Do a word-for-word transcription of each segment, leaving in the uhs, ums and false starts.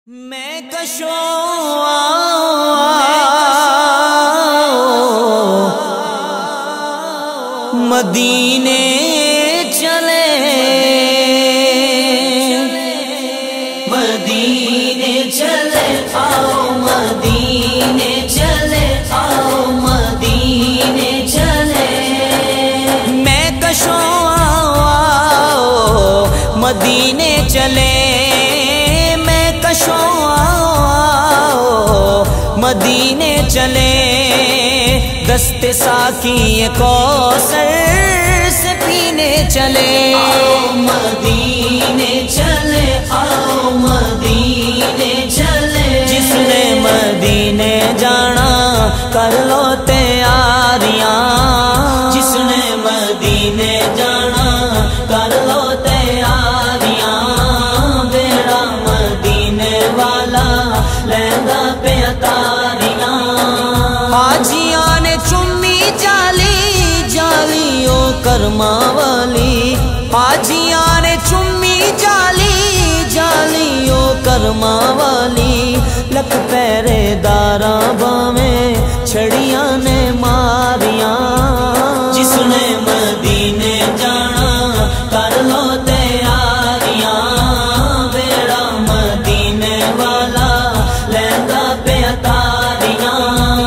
میں کشوں مدینے چلے مدینے چلے آؤ مدینے چلے آؤ مدینے چلے میں کشوں مدینے چلے میں کشوں مدینے چلے دست ساقی کوثر سے پینے چلے آؤ مدینے چلے آؤ مدینے چلے جس نے مدینے جانا کر لو تیاریاں جس نے مدینے جانا کر لو تیاریاں بیڑا مدینے والا لہنگا پہ اتاریاں حاجیاں نے چمی جالی جالیوں کرما والی حاجیاں نے چمی جالی جالیوں کرما والی لکھ پہرے داراں باویں چھڑیاں نے ماریاں جس نے مدینے جانا کر لو تیاریاں بیڑا مدینے والا لہنگا پہ اتاریاں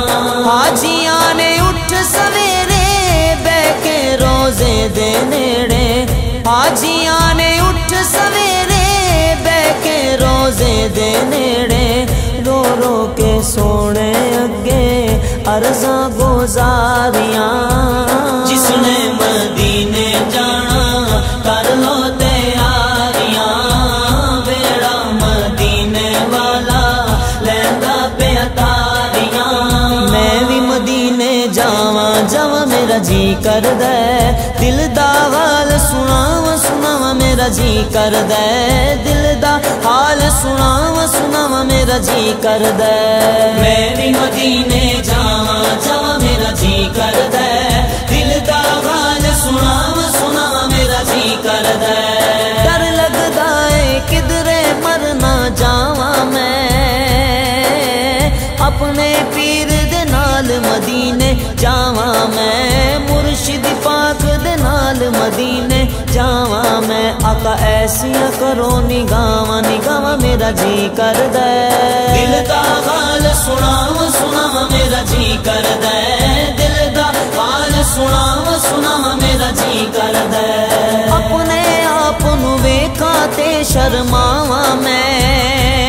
حاجیاں نے اٹھ سویرے بہ کے روزے دے نیڑے حاجیاں نے اٹھ سویرے بہ کے روزے دے نیڑے رو رو کے سونے اگے عرضاں گزاریاں جس نے مدینے جانا کر لو تیاریاں بیڑا مدینے والا لہنگا پہ اتاریاں میں بھی مدینے جاواں جاواں میرا جی کردے دل دا حال سناواں سناواں میرا جی کردے دل دا حال سناواں سناواں میرا جی کردے میں بھی مدینے جاواں جاواں میرا جی کردے دل دا حال سناواں سناواں میرا جی کردے ڈر لگدا اے کدرے مر نہ جاواں میں اپنے پیر دے نال مدینے جاواں میں مرشد پاک دے نال مدینے جاواں میں آقا ایسیاں کرو نگاواں نگاواں میرا جی کردے دل دا حال سناواں سناواں میرا جی کردے دل دا حال سناواں سناواں میرا جی کردے اپنے آپ نو ویکھاں تے شرماواں میں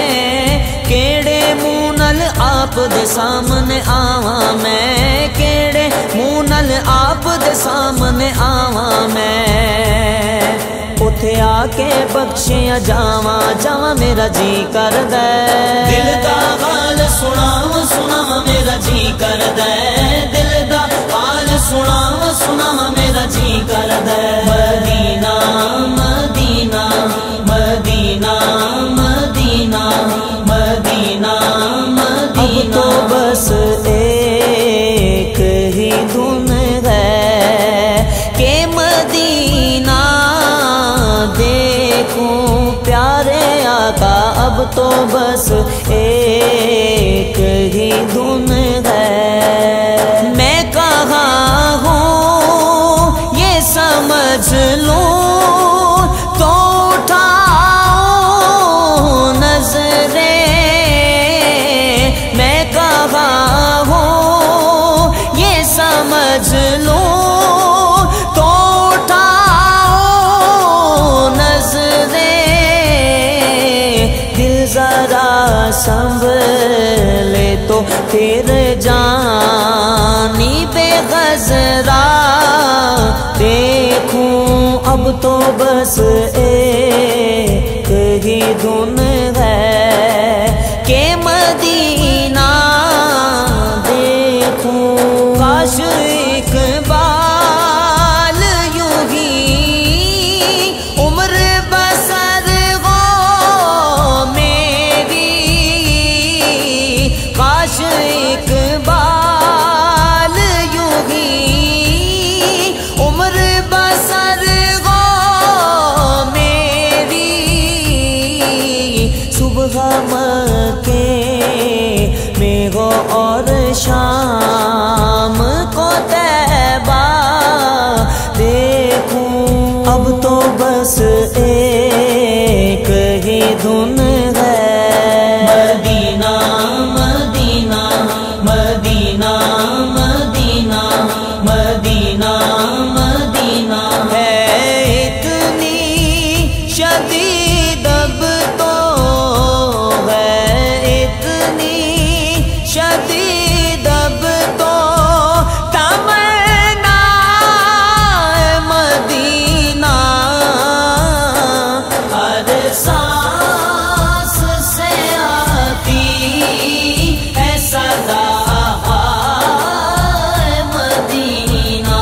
کیڑے منہ نال آپ دے سامنے آواں میں کیڑے منہ نال آپ دے سامنے آواں میں اتے آ کے بخشیاں جاواں جاواں میرا جی کردے دل دا حال سناواں سناواں میرا جی کردے دل دا حال سناواں سناواں میرا جی کردے مدینہ مدینہ مدینہ مدینہ مدینہ اب تو بس ایک ہی دھن ہے کہ مدینہ دیکھوں پیارے آقا اب تو بس ایک ہی دھن ہے میں کہاں ہوں یہ سمجھ لوں تو اٹھاؤ نظریں میں کہاں ہوں یہ سمجھ لوں تو اٹھاؤ نظریں دل ذرا سنبھلے تو پھر جانی بے غزرا دیکھوں اب تو بس ایک ہی دھن ہے کہ مدینہ دیکھوں کاش اقبال یوں ہی عمر بسر ہو میری کاش اقبال یوں ہی عمر بسر ہو میری मक्के में हो और शाम को तैबा देखूं। अब तो बस एक ही धुन है, Madina Medina Medina Medina Medina Madina. है इतनी शदीद अब तो है, इतनी शदीद अब तो तमन्ना मदीना। हर सांस से आती है सदा मदीना।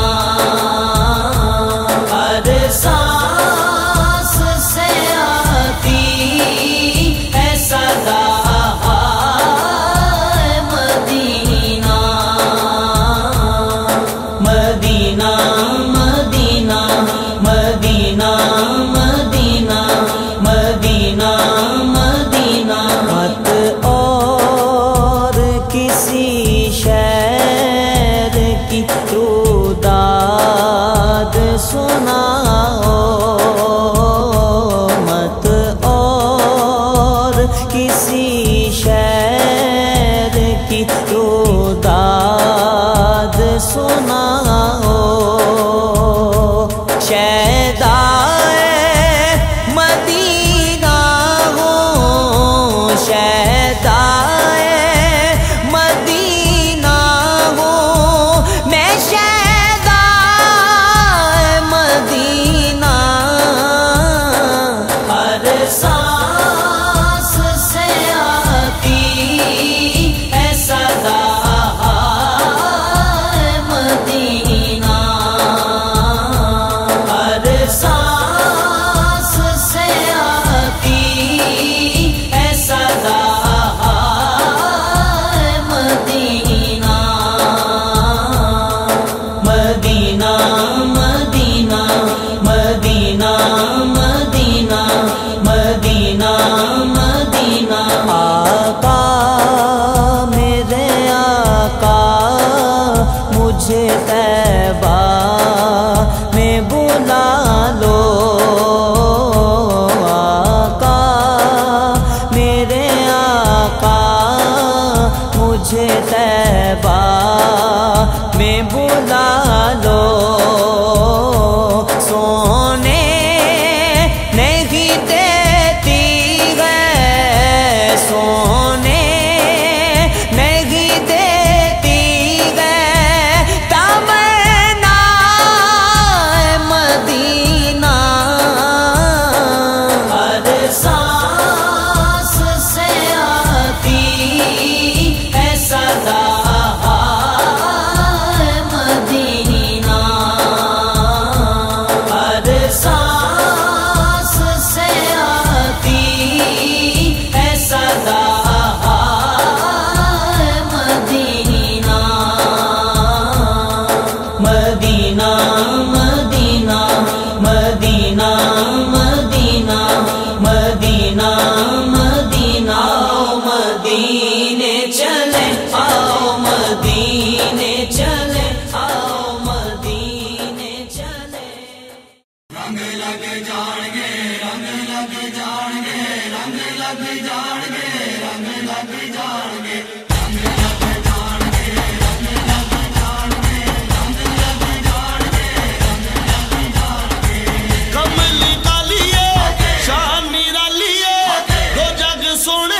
हर सांस से आती है सदा Medina. Medina Medina Medina Medina Medina Medina. मत और किसी शहर की रुदाद सुनाओ, मत और किसी शहर की रुदाद सुनाओ। शहदाए मदीना हो, शहदाए मदीना हो, मैं शहदाए मदीना। हर सांस से आती है सदा मदीना। हर सांस से आती है सदा Medina. Medina Medina Medina Medina Medina Medina. आका मेरे आका मुझे तैबा में बुला लो। आका मेरे आका मुझे तैबा में बुला लो। सोने नहीं देती है, सोने नहीं देती है तमन्ना मदीना। हर सांस से आती है सदा मदीना। हर सांस से आती है सदा Medina. Medina Medina Medina Medina Medina Medina. आओ मदीने चले, आओ मदीने चले, आओ मदीने चले। रंग लग जाणगे, रंग लग जाणगे, रंग लग जाणगे, रंग लग जाणगे, रंग लग जाणगे, रंग लग जाणगे, रंग लग जाणगे, रंग लग जाणगे। कमली कालिए शान निरालिए दो जग सुन